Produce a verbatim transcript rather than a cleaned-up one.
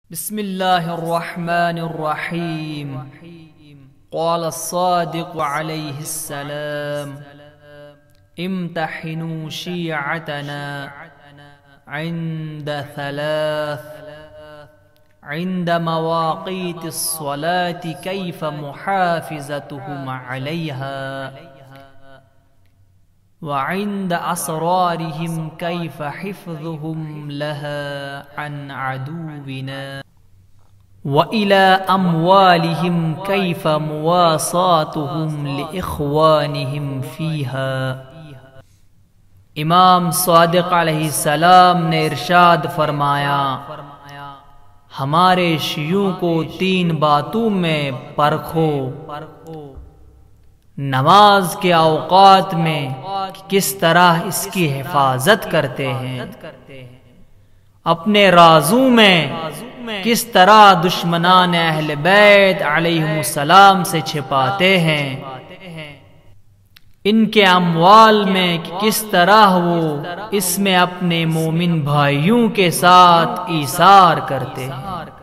بسم الله الرحمن الرحيم. قال الصادق عليه السلام: امتحنوا شيعتنا عند ثلاث: عند مواقيت الصلاة كيف محافظتهم عليها، وعند أسرارهم كيف حفظهم لها عن عدونا، وإلى أموالهم كيف مواساتهم لإخوانهم فيها. امام صادق علیہ السلام نے ارشاد فرمایا: ہمارے شیعوں کو تین باتوں میں پرکھو، نماز کے اوقات میں کس طرح اس کی حفاظت کرتے ہیں، اپنے رازوں میں کس طرح دشمنان اہل بیت علیہم السلام سے چھپاتے ہیں، ان کے اموال میں کس طرح وہ اس میں اپنے مومن بھائیوں کے ساتھ ایثار کرتے ہیں.